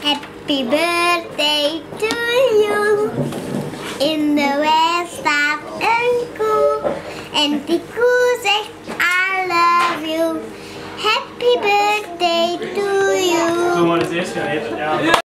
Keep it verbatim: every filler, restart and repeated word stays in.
Happy birthday to you. In the west staat een koe. En die koe zegt I love you. Happy birthday to you. Doe maar het eerst, ja.